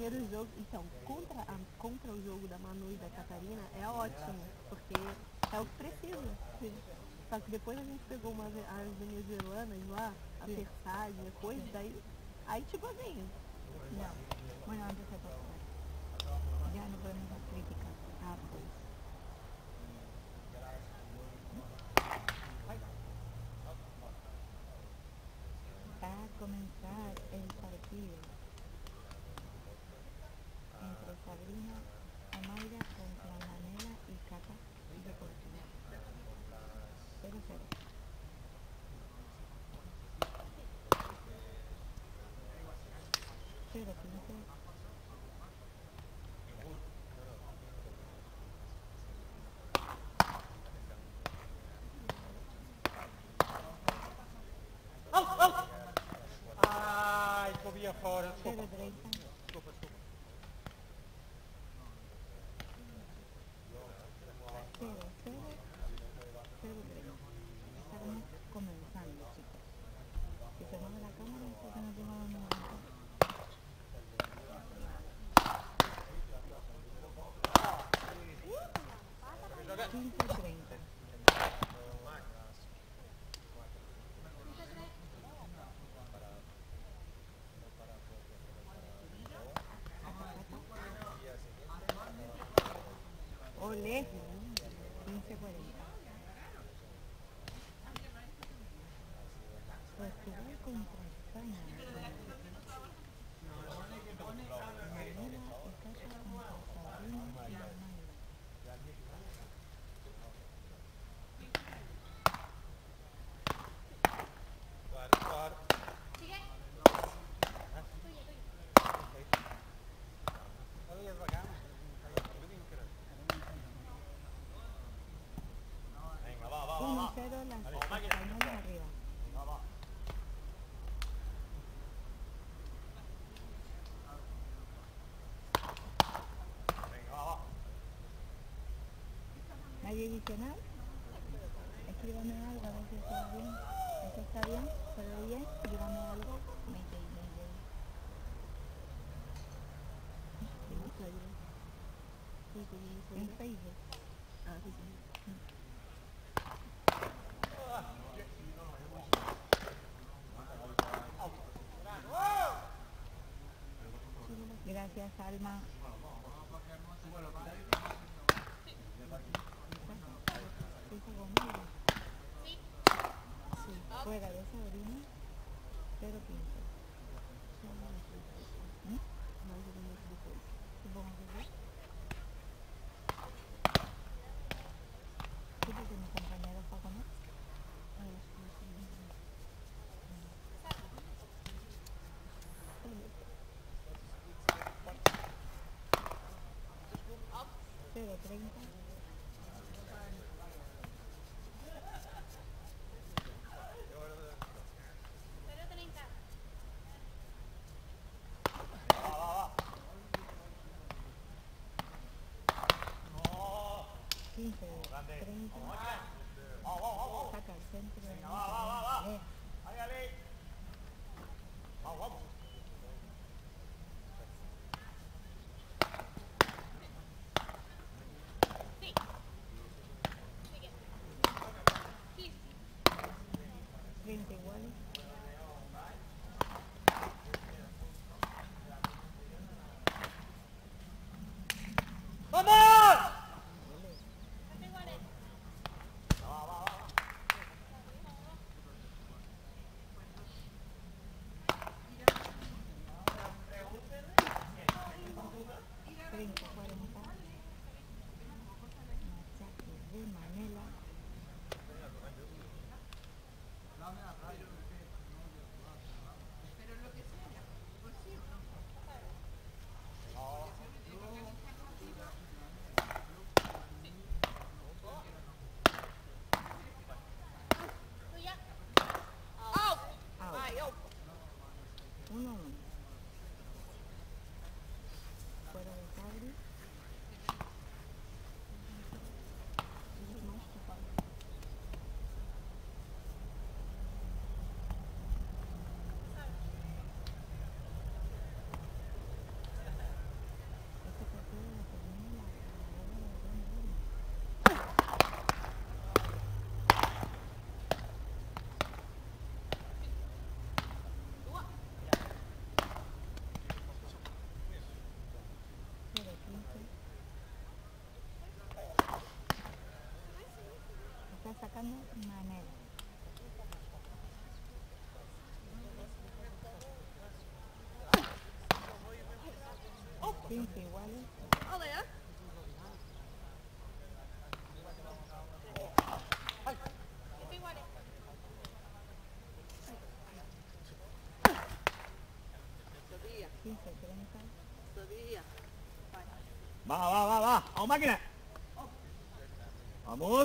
primeiro jogo, então, contra o jogo da Manu e da Catarina é ótimo, porque é o que precisa. Sim. Só que depois a gente pegou as venezuelanas lá, a Persade, a coisa, daí, aí tipo assim. No, bueno, antes de pasar, ya no podemos dar críticas. Ah, pues. Va a comenzar el partido entre Sabrina Omaira contra Manela y Cata de Portugal. 0-0. Pero 15. Ai, corria fora. 0-30. Desculpa. 0-0. 0-30. Estamos comenzando, chicos. Si se mueve la cámara es porque no tengo ningún momento. 15-30. Olé. 15-40. Portugal contra España. Manila y Cata contra Sabrina y Omaira. Claro. Ali devagar. Venga, va. 1-0 las españolas arriba. Va. Venga, va. ¿Nadie adicional? Escríbame algo a ver si está bien. ¿Eso está bien? ¿Se ve bien? Escríbame algo. Mayday. En Facebook. Ah, sim. Gracias, Alma. Sí. Fuera de Sabrina, 0-15. Mais ou menos depois. Supongo que sí. Sí, porque mi compañero fue a comer. Pero 30. Va. 15, 30. Saca el centro. Va. Ali. Vamos. 30 iguales. ¡Vamos! Machaque de Manela. manera. 15 iguales. Allee. 15, 30. Sabía. Va. Vamos, máquina. Vamos.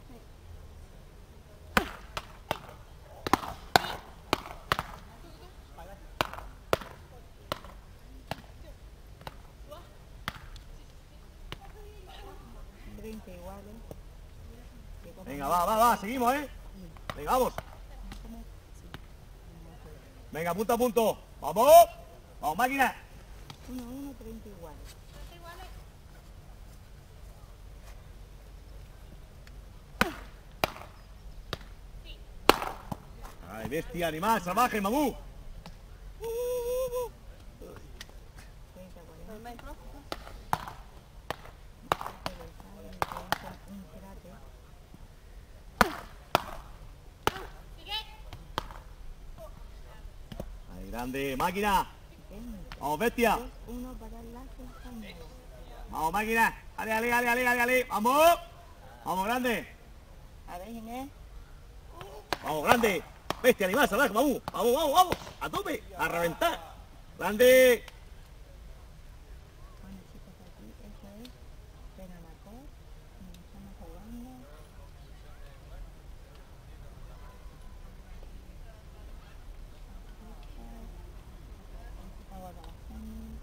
Iguales. Venga, va, seguimos, Venga, vamos. Venga, punto a punto. Vamos. Vamos, máquina. 1, 30 iguales. Ay, bestia, animal, salvaje, mamú. 30, 40. Também pronto. Ay, grande, máquina. Vamos, bestia. 1 para la compañera. Vamos, máquina. Ale. Vamos. Vamos, grande. A ver, Inés. Vamos, grande. Bestia, animal, salvaje, mamú. Vamos. A tope. A reventar. Grande. Bueno, chicos, aquí eso es Penamacor. Estamos jugando. Ahora hacemos.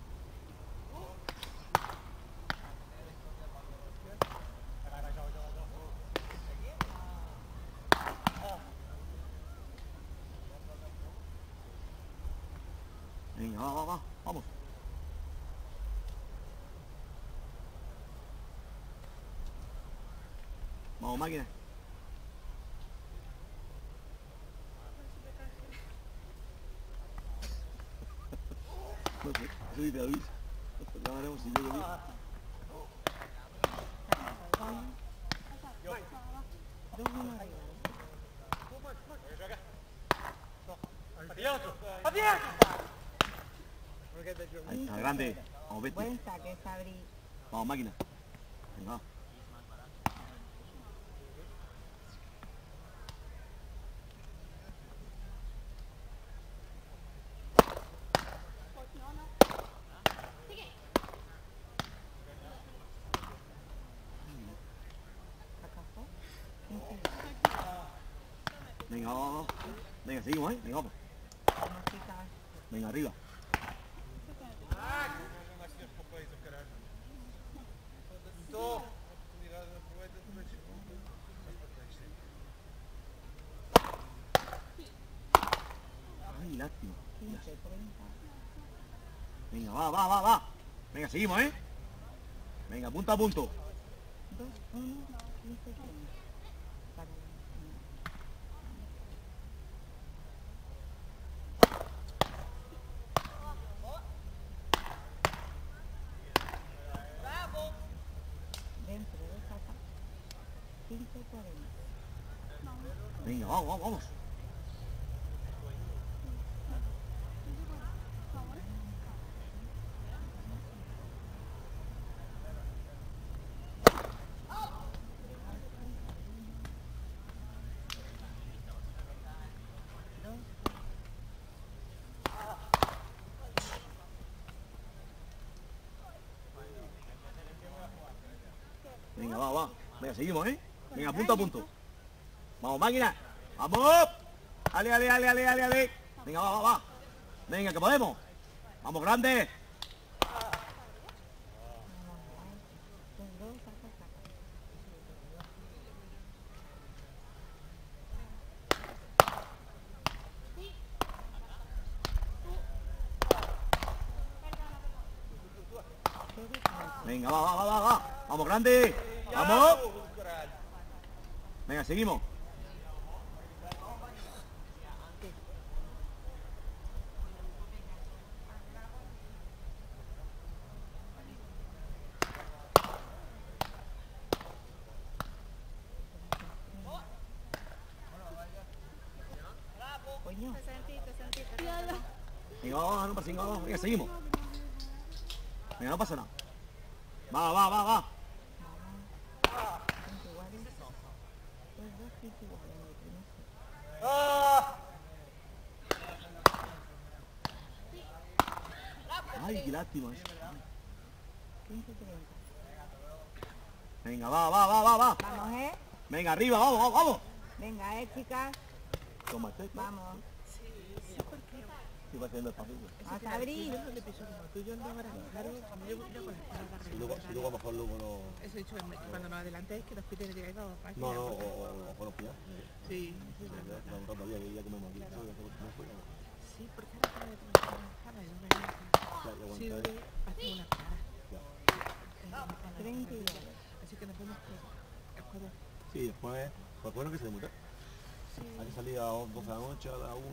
Venga, vamos. Vamos, máquina. No sé, eso dice David. Ya veremos si llego bien. Dos, uno arriba. Ahí está, grande. Vamos, bestia. Buen saque, Sabri. Vamos, máquina. Venga. Acá. Venga, vamos. Venga, seguimos, Venga, vamos. Venga, arriba. Ay, lástima. 15, 30. Venga, va. Venga, seguimos, Venga, punto a punto. 2, 1, 15, 30. Para dentro de esa 15, 40. Venga, vamos. Venga, va. Venga, seguimos, Venga, punto a punto. Vamos, máquina. Vamos. Ale. Venga, va. Venga, que podemos. Vamos, grande. Los dos, saca. Venga, va. Vamos, grande. Vamos. Venga, seguimos. coño. Venga, vamos, no pasa nada, vamos. Venga, seguimos. Venga, no pasa nada. Va, va, va, va. Son iguales. Los dos sí iguales, el primer sí. Ay, qué lástima. 15-30. Venga, va, va, va, va, va. Vamos, Venga, arriba, vamos, vamos, vamos. Venga, chicas. Toma, este. Vamos. Estoy haciendo el pasillo. Vamos a abrir. Si luego a lo mejor luego no... Eso he dicho, cuando nos adelantéis, que los piten de dos páginas. No, no, o con los pillar. Sí, No, todavía, que ya comemos aquí. sí, porque ahora de trabajar, sí, hace una cara. 32. Así que nos vemos el jueves. Sí, después, pues bueno que se demuta. Hay que salir a 12 de la noche, a la 1.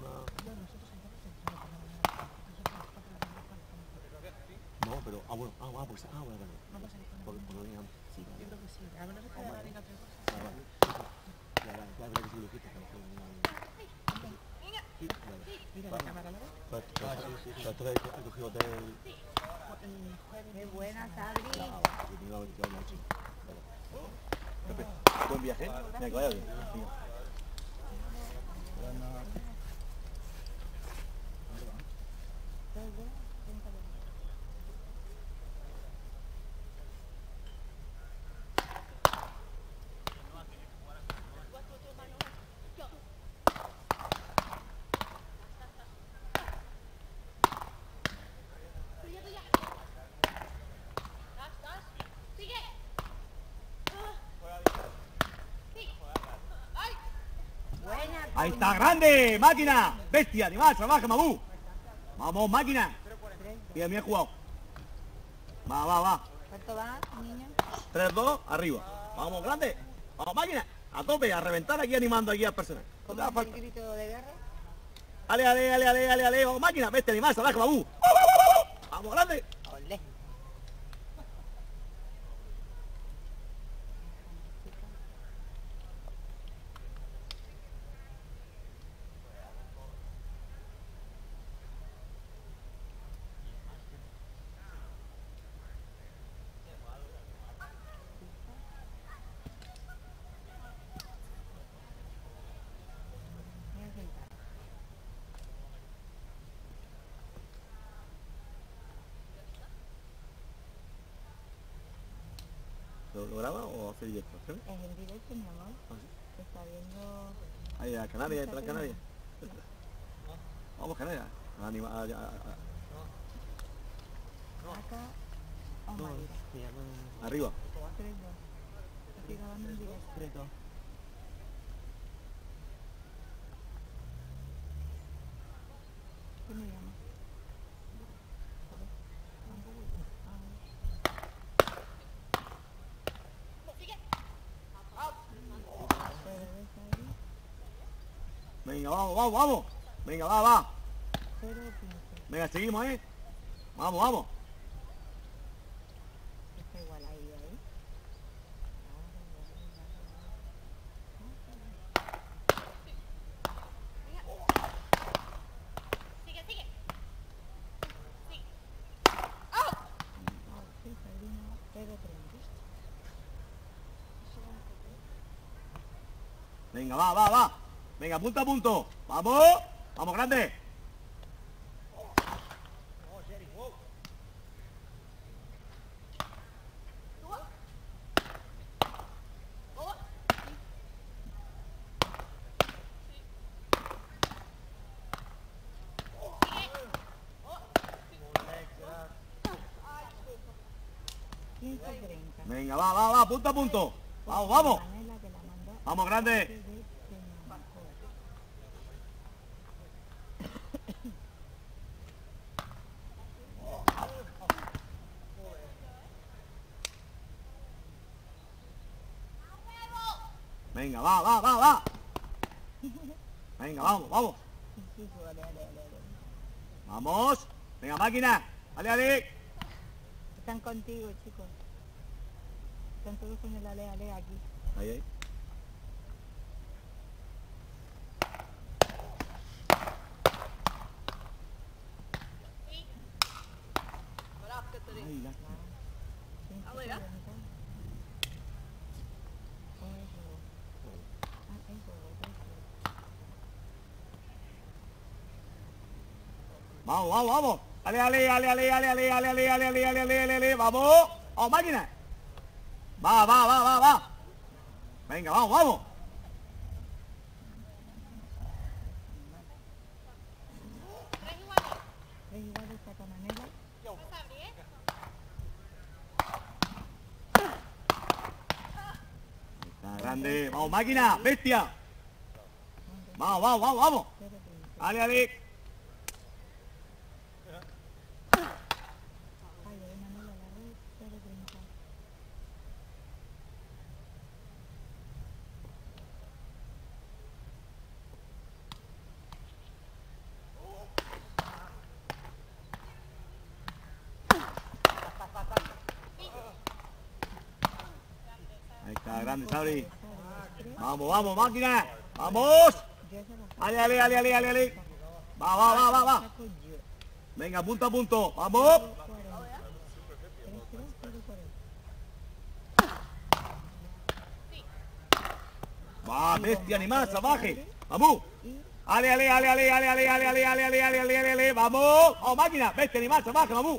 No, pero, bueno, pues, bueno, vale. Vamos a salir con Porque no vengan, sí, Yo creo que sí. A menos que venga otra cosa. ya veré que sí lo dijiste, que no fue Mira la cámara, ¿la ves? Pero esto he cogido hotel... Qué buena, Sabri. Pepe, buen viaje. Mira, que vaya bien. Ahí está, grande, máquina, bestia, animal, salvaje, mamú. Vamos, máquina. Bien, bien jugado. Va, va, va. ¿Cuánto va, niña? 3-2, arriba. Vamos, grande. Vamos, máquina. A tope, a reventar aquí animando aquí al personal. No te ¿Cómo da es falta. el grito de guerra? Ale, ale, ale, ale, ale, ale. Vamos, máquina, bestia, animal, salvaje, mamú. Vamos, grande. Olé. ¿Lo graba o hace directo? ¿Sí? Es en directo, mi amor. Ah, sí. Se está viendo... Ahí, a Canarias, entra a Canarias. Vamos, Canarias. Acá o María. Arriba. 3-2. Estoy grabando en directo. ¿Qué me llama? Venga, vamos, vamos, vamos. Venga, va, va. 0-15. Venga, seguimos, ¿eh? Vamos, vamos. Está igual ahí. Sí, salimos 0-30. Venga, va, va, va. Venga, punto a punto. Vamos. Vamos, grande. Venga, va, va, va, punto a punto. Vamos, vamos. Vamos, grande. Venga, va, va, va, va. Venga, vamos, vamos. Vamos. Venga, máquina. Ale, ale. Están contigo, chicos. Están todos con el ale aquí. Ahí, ahí. Ay, lástima. 5.40. Vamos, vamos, vamos. Ale, ale, ale, ale, ale, ale, ale, ale, ale, ale, ale, ale, ale, ale, vamos. Vamos, máquina. Va, va, va, va, va. Venga, vamos, vamos. Tres iguales de esta manera. Está grande. Vamos, máquina, bestia. Vamos, vamos, vamos, vamos. Ale, ale. Fallo de Manuel a la red, 0.30. Ahí está, grande, Sabri. Vamos, vamos, máquina. Vamos. Ale, ale, ale, ale, ale, ale. Va, va, va, va, va. Saco yo. Venga, punto a punto. Vamos. 3.40. Va, bestia, animal, salvaje. Vamos. Ale, ale, ale, ale, ale, ale, ale, ale, ale, ale, ale, ale, ale, ale. Vamos. Vamos, máquina. Bestia, animal, salvaje, vamos.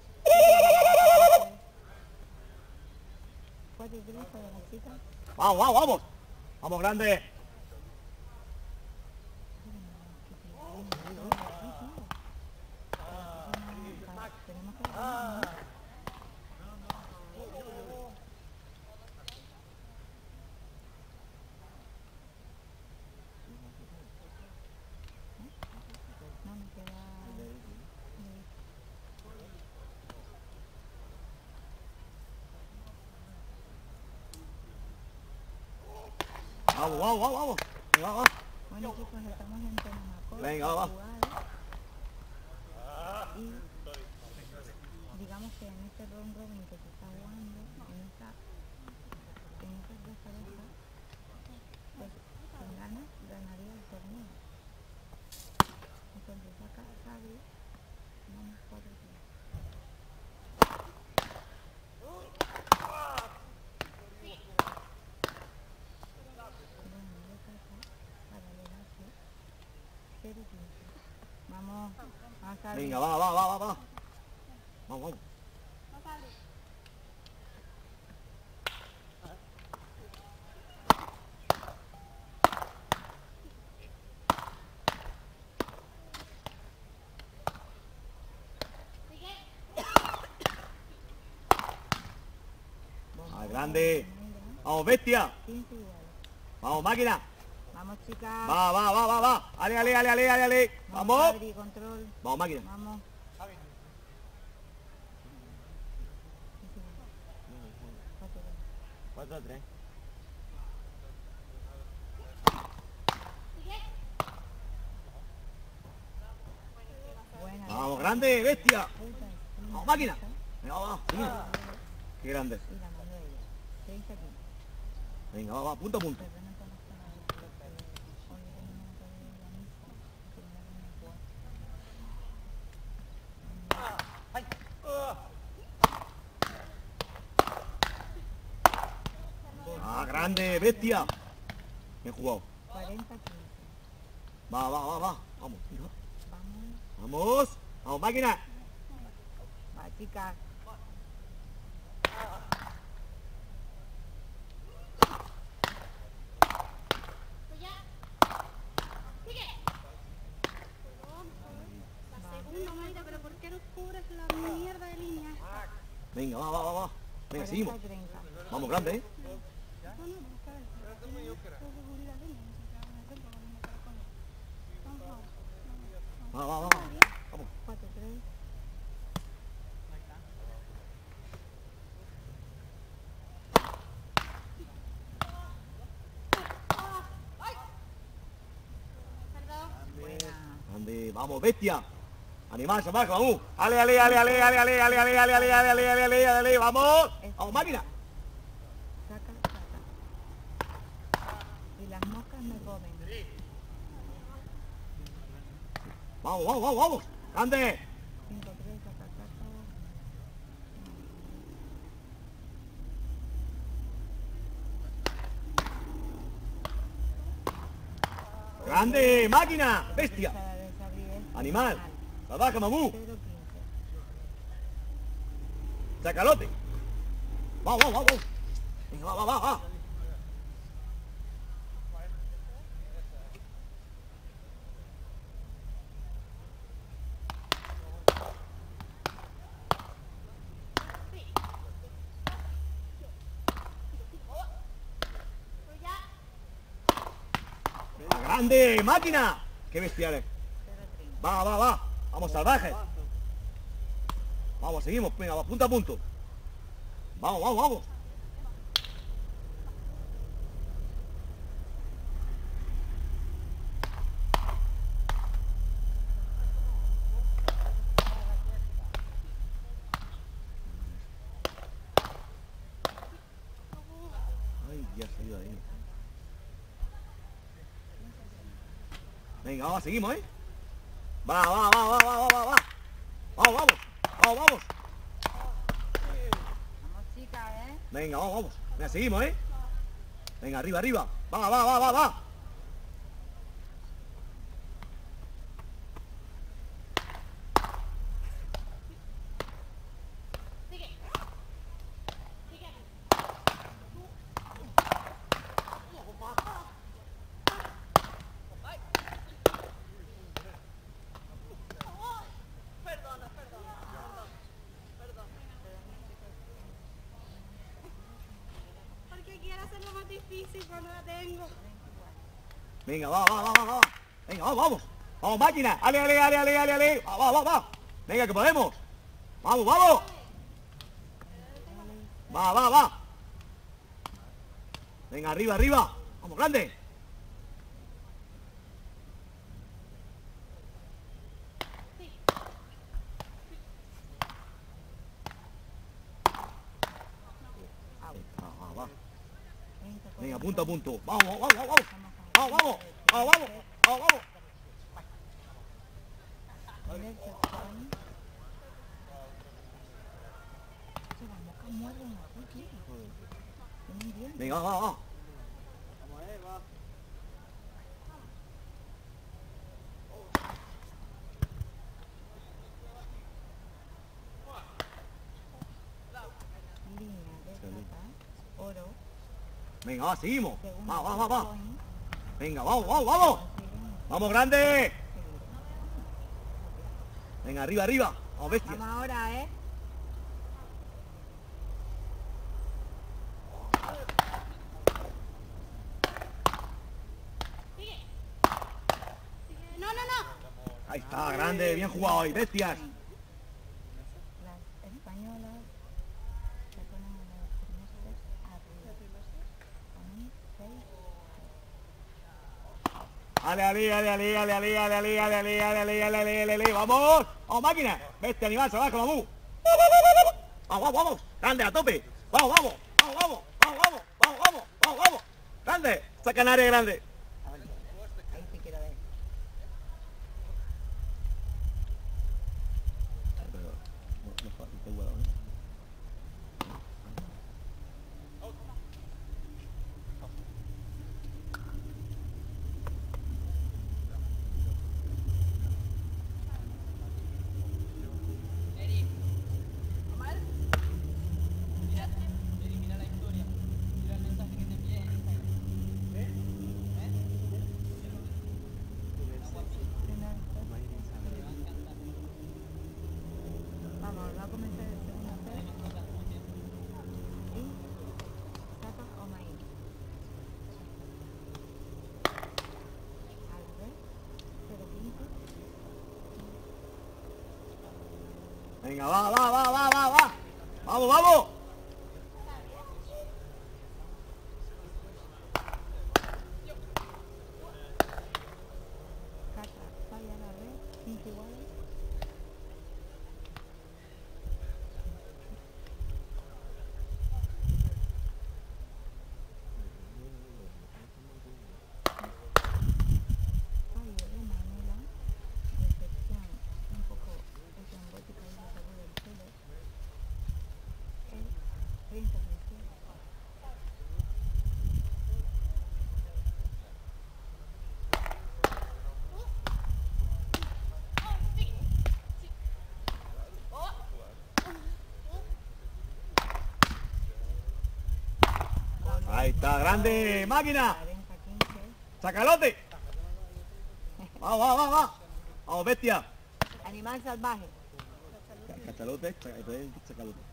4.30 de la chica. Vamos, vamos, vamos. Vamos, grande. Tenemos que ganar, ¿no? No me queda. Vamos, vamos, vamos, vamos. Venga, vamos. Bueno, chicos, estamos en Tenamaco. Venga, va. Y digamos que en este round robin que se está jugando, en estas dos parejas, pues quien gana, ganaría el torneo. Entonces acá Sabri, vamos 4-3. Bueno, de casa, para alejarse, 0-15. Vamos, vamos Sabri. Venga, va, va, va, va, va. Vamos, vamos. Ah, grande. Vamos, bestia. 15 iguales. Vamos, máquina. Vamos, chicas. Va, va, va, va, va. Ale, ale, ale, ale, ale, ale. Vamos. Sabri, control. Vamos, máquina. Vamos. Cuatro, 4-3. buena. Vamos, grande, bestia. Vuelta, Vamos, máquina. Venga, va, va. Qué grande. y la mandó ella. 30 aquí. Venga, va, va, punto a punto. Perdona por las palabras, pero hoy tenemos que ver la misa, que no la van a jugar. Ah, grande, bestia. Bien jugado. 40-15. Va, va, va, va. Vamos, tira. Vamos. Vamos. Vamos, máquina. Va, chicas. Segunda, Mayra, pero ¿por qué no cubres la mierda de línea? Venga, va, va, va, va. Venga, seguimos. 40-30. Vamos, grande, ¿eh? No, no, busca ver. Seguridad de línea. Va, va, va, va. Vamos. 4-3. Buena. Grande, vamos, bestia. Animal, salvaje, vamos. Ale, ale, ale, ale, ale, ale, ale, ale, ale, ale, ale, ale, ale, ale, ale, vamos. Vamos, máquina. Saca, saca. Y las moscas me comen. Vamos, vamos, vamos, vamos. Grande. 5-3, saca, saca. grande, máquina, bestia, Cada vez abrir esto. animal, salvaje, mamú, 0,15. chacalote. Vamos, vamos, vamos. Venga, va, va, va, va. Grande, máquina. Qué bestiales. 0,30. Va, va, va. Vamos, salvajes. Vamos, seguimos. Venga, va, punto a punto. Vamos, vamos, vamos. Ay, ya ha salido ahí. Venga, vamos, seguimos, ¿eh? Va, va, va, va, va, va, va, va. Vamos, vamos. Vamos, vamos. Vamos, chicas, ¿eh? Venga, vamos, vamos. Venga, seguimos, ¿eh? Venga, arriba, arriba. Va, va, va, va, va. Porque quiero hacerlo más difícil cuando la tengo. Venga, va, va, va, va, va. Venga, vamos, vamos. Vamos, máquina. Ale, ale, ale, ale, ale, ale. Va, va, va, va. Venga, que podemos. Vamos, vamos. Va, va, va. Venga, arriba, arriba. Vamos, grande. Va, va, va. 30, Venga, punto a punto. Vamos, vamos, vamos, vamos. Vamos, vamos. Vamos, vamos. Vamos, vamos. Derecho, Juan. Se va a mojar, muerde una puta. Muy bien. Venga, va, va, va. Línea de plata, oro, Venga, va, seguimos. segundo Va, va, va, va. coin, Venga, vamos, vamos, vamos. segundo, Vamos, grande. seguro. Venga, arriba, arriba. Vamos, bestia. Vamos ahora, ¿eh? No, no, no. Ahí está, grande. Bien jugado hoy, bestias. Las españolas se ponen en los trimestres arriba. Ponen 6. Ale, ale, ale, ale, ale, ale, ale, ale, ale, ale, ale, ale, ale, ale, ale, ale. Vamos. Vamos, máquina. Bestia, animal, salvaje, mamú. Vamos, vamos, vamos. Grande, a tope. Vamos, vamos. Vamos, vamos. Vamos, vamos. Vamos, vamos. Vamos, vamos. Grande. Saca en área grande. Ahí sí quiero ver. Vamos, va a comenzar el segundo set. Y saca o maíz. Al revés, 0,15. Venga, va, va, va, va, va, va. Vamos, vamos. Cata, falla la red, 5 iguales. Fallo de Manuela, recepción un poco estrambótica y la sacó del suelo. El Ahí está, grande, máquina. 40, 15. Chacalote. Vamos, vamos, vamos, vamos. Vamos, bestia. Animal salvaje. Cachalote, chacalote. 40, 15.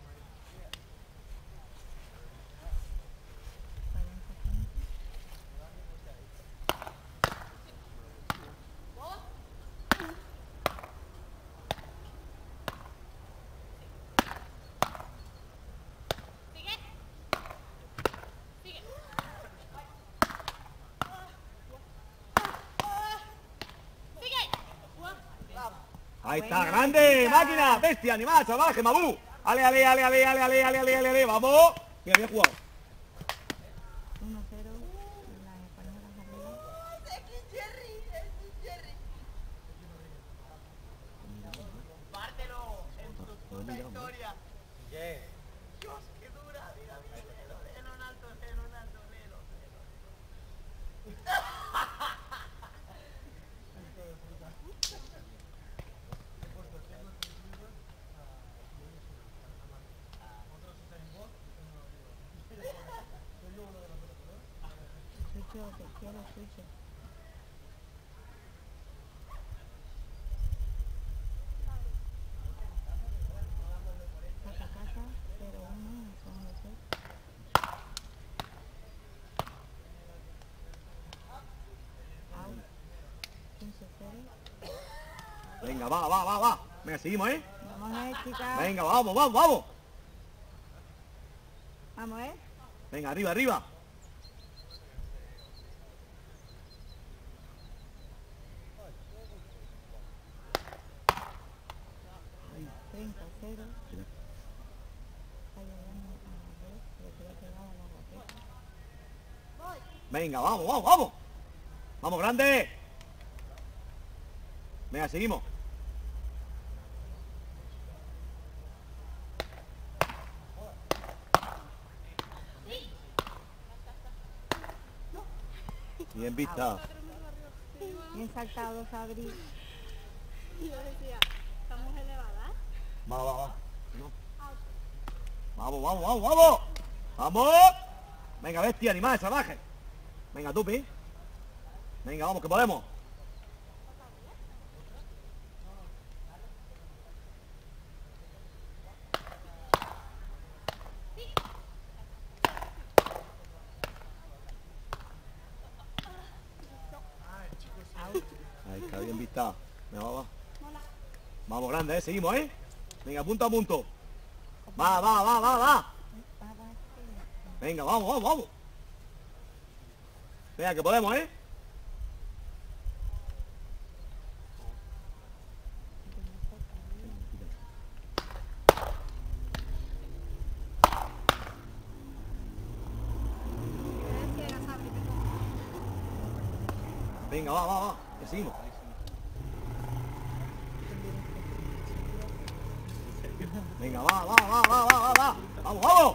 Ahí está, grande, máquina, bestia, animal, salvaje, mabú. Ale, ale, ale, ale, ale, ale, ale, ale, ale, ale, vamos. Que había jugado. 1-0. Las españolas arriba. Chucho, te quiero, Chucho. Caca, caca, 0-1, segundo set. Out. 15-0. Venga, va, va, va, va. Venga, seguimos, ¿eh? Vamos, chicas. Venga, vamos, vamos, vamos. Vamos, Venga, arriba, arriba. Ahí. 30-0. Está llegando a la red. Le quiero pegar a la raqueta. Venga, vamos, vamos, vamos. Vamos, grande. Venga, seguimos. Bien vista. Bien saltado, Sabri. Y yo decía, estamos elevadas. Va, va, va. No. Vamos, vamos, vamos, vamos. Vamos. Venga, bestia, animal, salvaje. Venga, tupi. Venga, vamos, que podemos. Ahí está, bien vista. Venga, va, va. Vamos, grande, seguimos, ¿eh? Venga, punto a punto. Va, va, va, va, va. Venga, vamos, vamos, vamos. Venga, que podemos, ¿eh? Venga, va, va, va. Que seguimos. Venga, va, va, va, va, va, va, va. Vamos, vamos.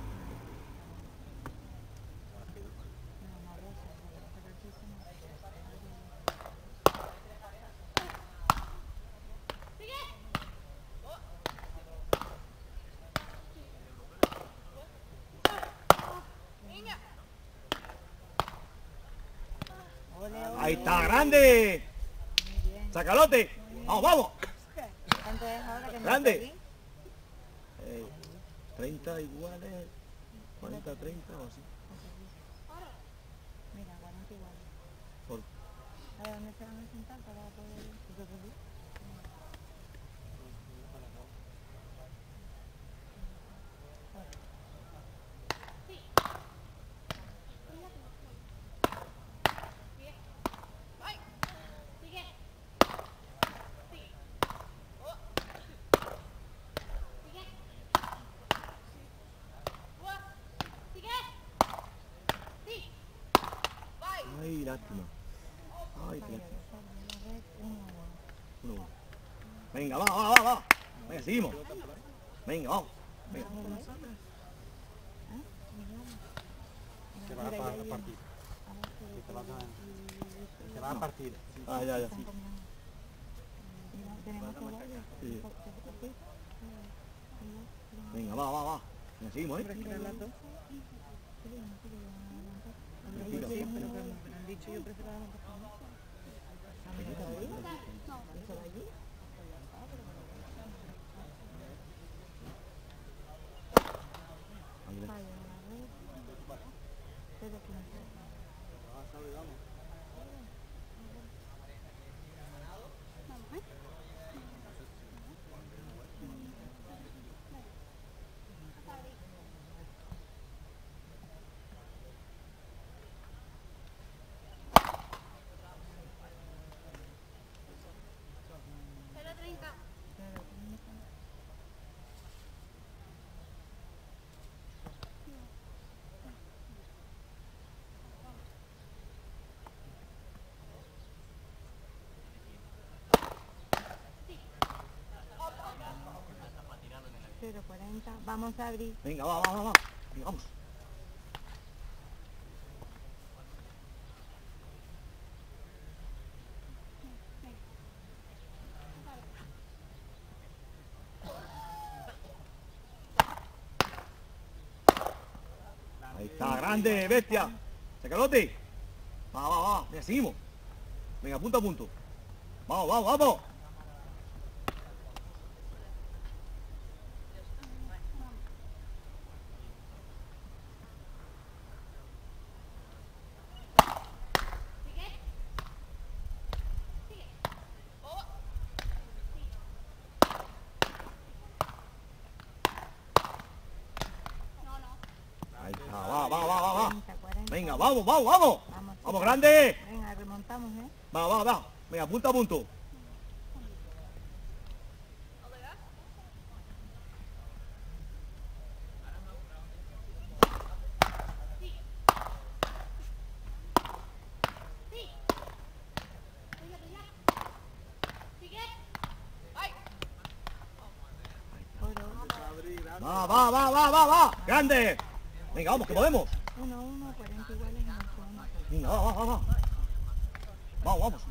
Ahí está, grande. Chacalote. Vamos, vamos. ¿Cuánto es ahora que me Grande. perdí? 30 iguales. 40, 30 o así. Mira, 40 iguales. Por... A ver, ¿dónde se van a sentar para poder...? Ay, lástima. Ay, qué lástima. Uno, uno. Venga, va, va, va, va. Venga, seguimos. Venga, vamos. Venga. Se va a partir. Se va a partir. Ah, ya, ya. Tenemos que darle. Sí. Venga, va, va, va. Venga, seguimos, ¿eh? Sí, pero me han dicho yo prefiero adelantar con mucho. Vamos a abrir. Venga, va. Venga, vamos. Ahí está, grande, bestia. Sacalote. Va. Venga, seguimos. Venga, punto a punto. Vamos. Ahí está, va. 30, 40. Venga, vamos. Vamos, grande. Venga, remontamos, ¿eh? Va. Venga, punto a punto. Va. Grande. Venga, vamos, que podemos. 1, 40 iguales en el segundo. Venga, va. Vamos.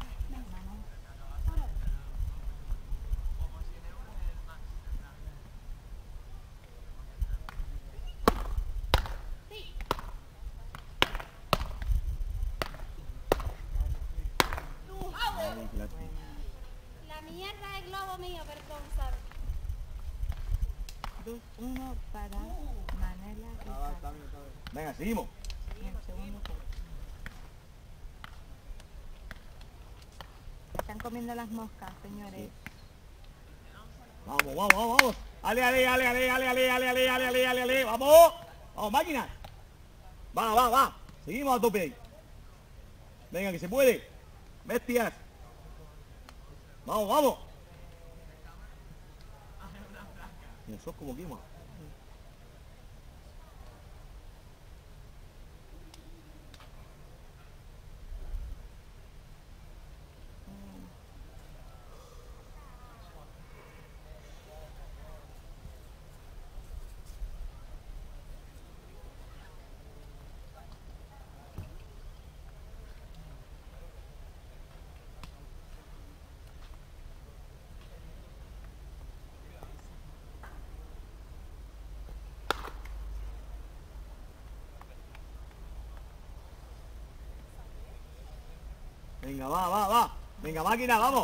La mierda es globo mío, perdón, ¿sabes? 2-1 para Manela y Carlos. Venga, seguimos. En el segundo juego. Están comiendo las moscas, señores. Vamos. Ale. Vamos, máquina. Va. Seguimos a tope ahí. Venga, que se puede. Bestias. Vamos. Mira, sos como quema. Venga, va. Venga, máquina, vamos.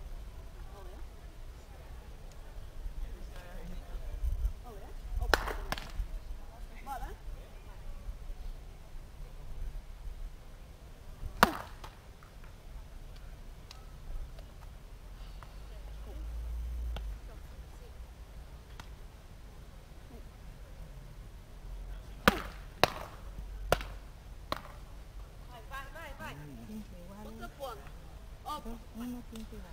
Uno, 15 igual.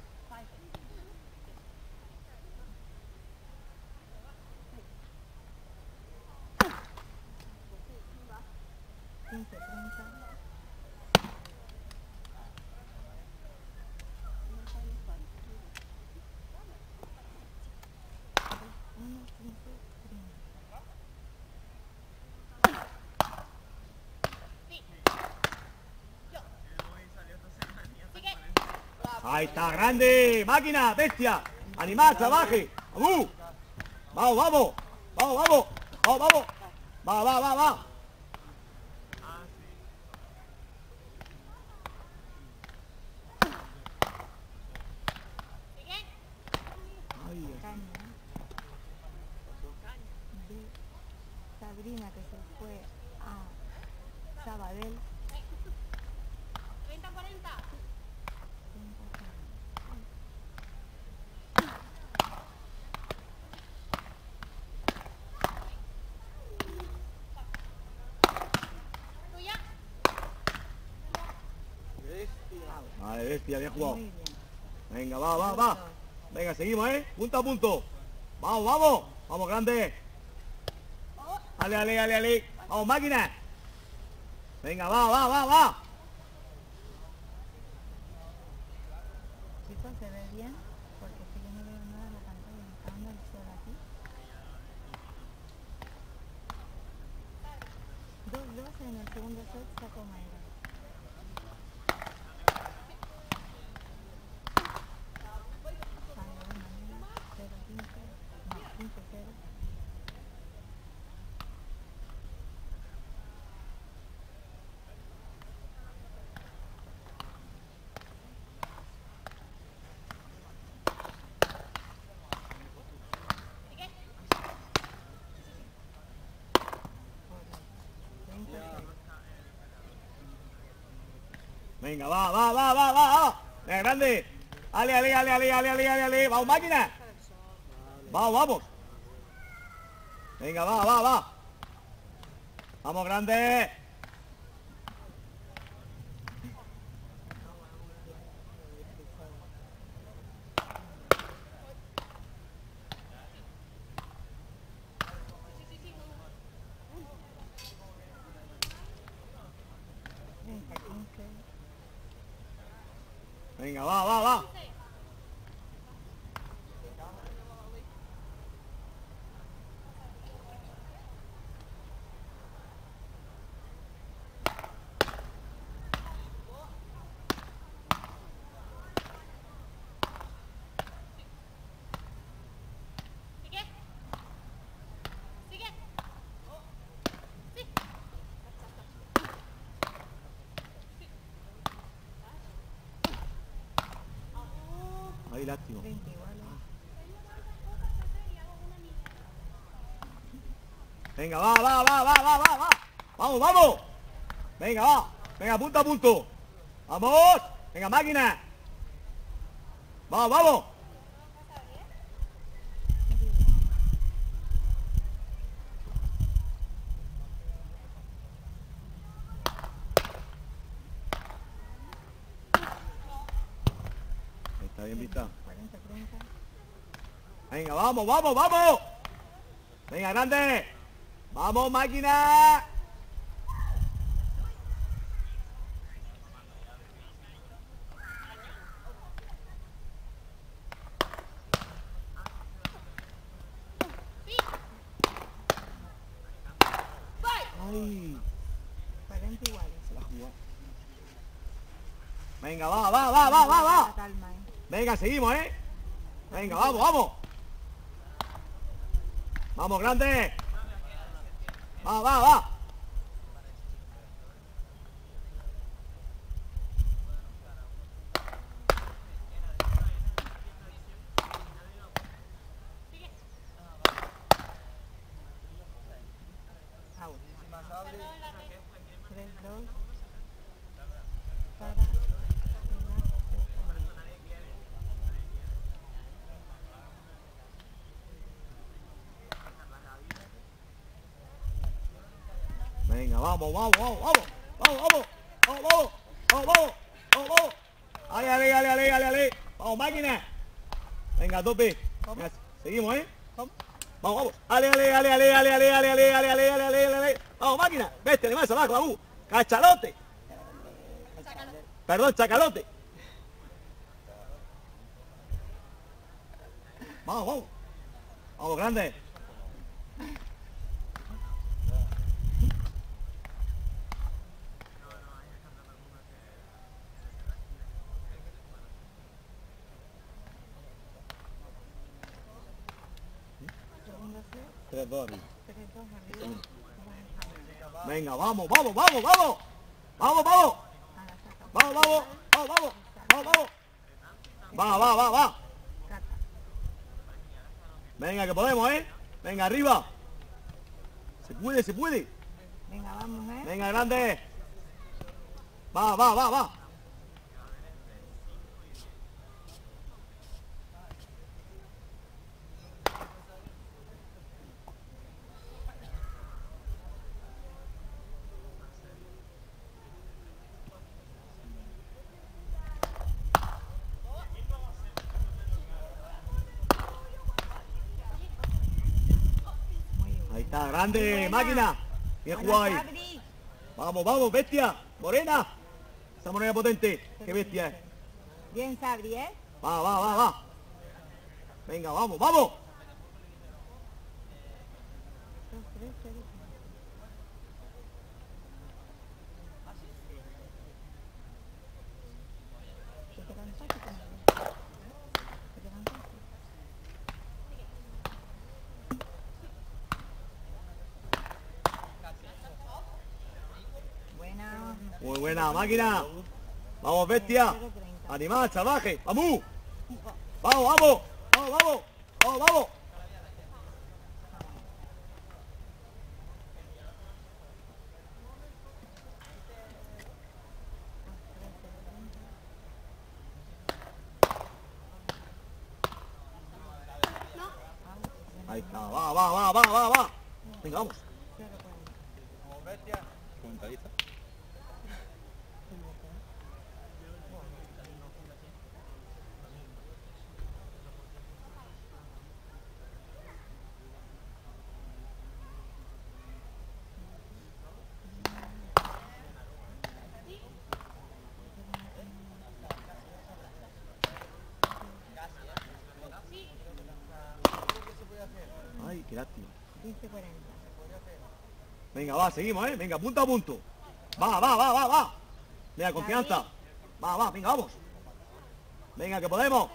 Ahí está, grande, máquina, bestia, animal, trabaje, vamos, va. madrina que se fue a Sabadell. 30-40. Tuya. Vale, bestia, bien jugado. Muy bien. Venga, va. Venga, seguimos, punto a punto. Vamos. Vamos, grande. Ale. Vamos, máquina. Venga, va. Chicos, ¿se ve bien? Porque si yo no veo nada en la pantalla, me está dando el sol aquí. 2-2 en el segundo set, sacó Mayra. Vale, Mayra, 0-15, no, 15-0. Venga, va. Venga, grande. Ale. Vamos, máquina. Vamos. Venga, va. Vamos, grande. Venga, va. Sigue. Ahí, lástima. 20 iguales. Venga, va. Vamos. Venga, va. Venga, punto a punto. Vamos. Venga, máquina. Vamos. Está bien vista. 40-30. Venga, vamos. Venga, grande. Vamos, máquina. Ay, 40 iguales. se la jugó. Venga, va. Calma, Venga, seguimos, Venga, vamos. Vamos, grande. Va. Out. 3-2. Venga, vamos. Ale. Vamos, máquina. Venga, a tope. Venga, seguimos, Vamos. Ale. Vamos, máquina. Vete, más abajo, Cachalote. Perdón, chacalote. Vamos. Vamos, grande. Segundo set. 3-2 arriba. 3-2 arriba. Venga, vamos. Ahora saca. Va. Cata. Venga, que podemos, Venga, arriba. Se puede, se puede. Venga, vamos, ¿eh? Venga, grande. Va, va, va, va. Ahí está, grande, máquina. Bien jugado ahí. Sabri. Vamos, vamos, bestia. Morena. Esa morena potente. Qué bestia es. Bien, Sabri, ¿eh? Va, va, va, va. Venga, vamos, vamos. Buena. Muy buena, máquina. Vamos, bestia. Animal, salvaje. Vamos. Vamos, vamos. Vamos, vamos. Vamos, vamos. Ahí está, va, va, va, va, va, va. Venga, vamos. Ay, qué lástima. 15-40. Venga, va, seguimos, ¿eh? Venga, punto a punto. Va, va, va, va, va. Venga, confianza. Va, va, venga, vamos. Venga, que podemos.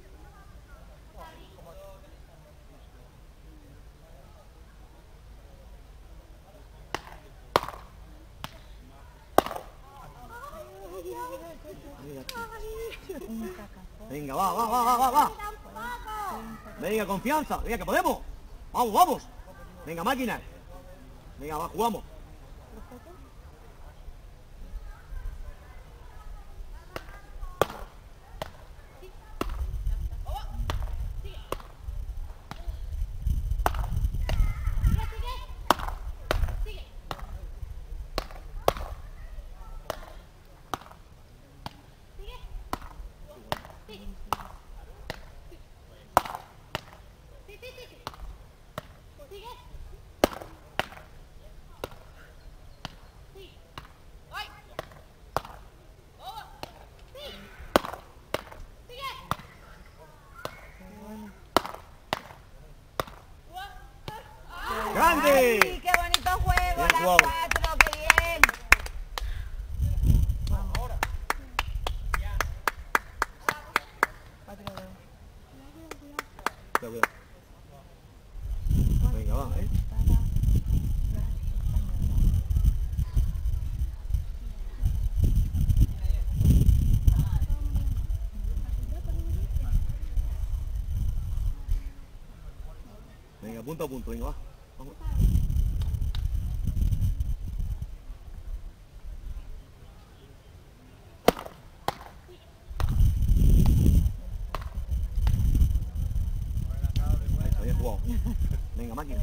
Venga, va, va, va, va, va, va. Venga, confianza. Venga, que podemos. Vamos, vamos. Venga, máquina. Venga, va, jugamos. ¡Grande! ¡Ay, qué bonito juego! Bien Las jugado. 4, qué bien. Vamos. Ahora. 4-2. Cuidado, cuidado. Venga, va, ¿eh? Venga, punto a punto, venga, va. Vamos. Ahí está, bien jugado. Venga, máquina.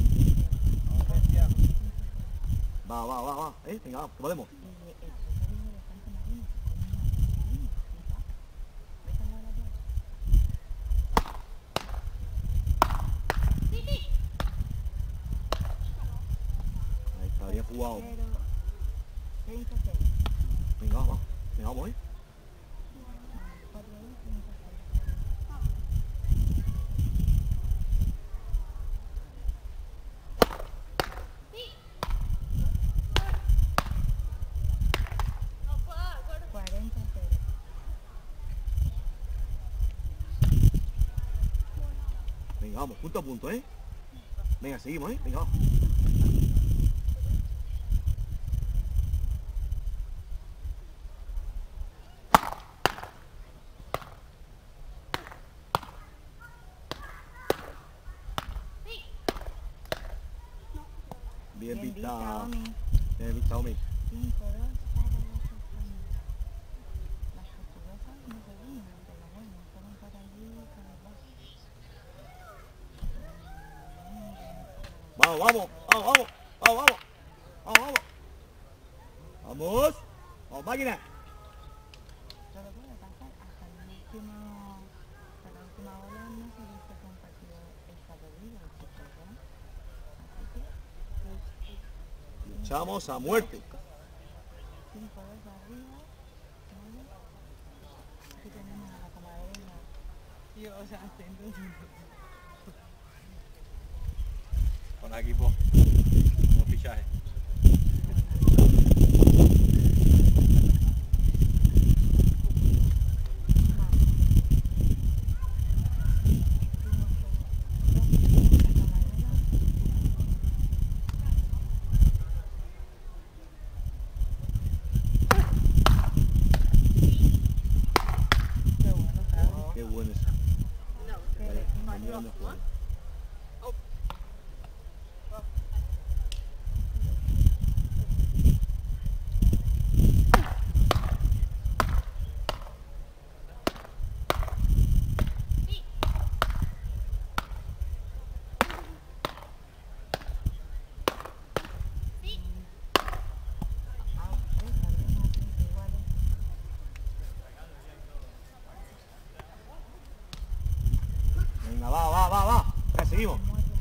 Va, va, va, va. Venga, va, que podemos. Ahí está, bien jugado. 5-6. Venga, va. Venga, vamos, ¿eh? 40-0. Venga, vamos, punto a punto, ¿eh? Venga, seguimos, ¿eh? Venga, va. Bien vista, Omi. bien vista, Omi. 5-2 para las españolas. Las portuguesas no se vienen, pero bueno, fueron por allí para abajo. Vamos, vamos, vamos, vamos, vamos, vamos, vamos, vamos. Vamos, vamos, máquina. Todo puede pasar hasta la última bola no se dice que un partido está perdido, chicos, ¿eh? Así que Luchamos a muerte. 5-2 arriba, ¿vale? Aquí tenemos a la comadreña. Yo, o sea, entonces... Con el equipo, como fichaje. Qué bueno es. Venga, va, va, va, va. Venga, seguimos.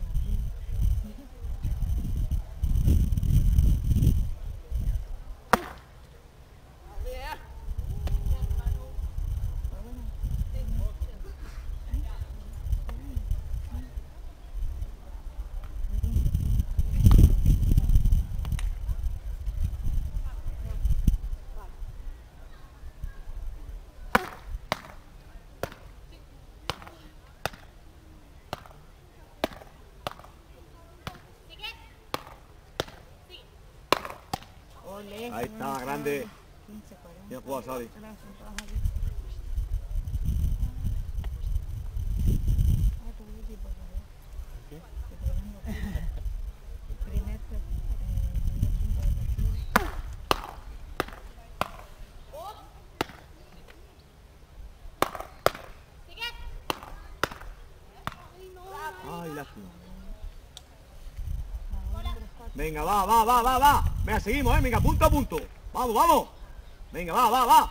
Ole, Ahí está, grande. 15-40. Bien jugado, Xavi. Gracias, Javi. Ah, tu bici, por favor. ¿Qué? Que te vengo aquí. Primer punto de partido. Ay, lástima. Venga, va, va, va, va, va. Venga, seguimos, venga, punto a punto. Vamos, vamos. Venga, va, va, va.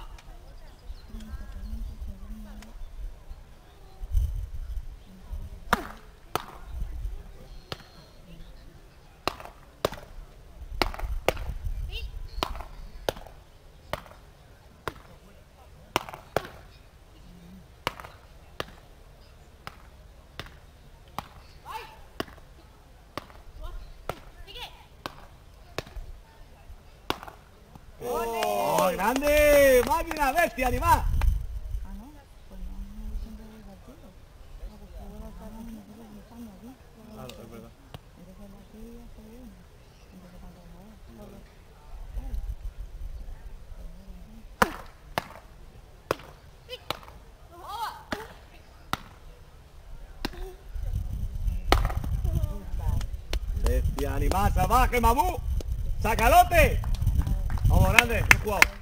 ¡Oh, grande! ¡Máquina, bestia, animal! Ah, no, pues no, no dicen del partido. Ah, pues luego la tarde nosotros estamos aquí. Claro, es verdad. Entonces la tía se viene. Entonces cuando no es, solo. Bestia, animal, salvaje, mamú. ¡Sacalote! Vamos, grande, bien jugado.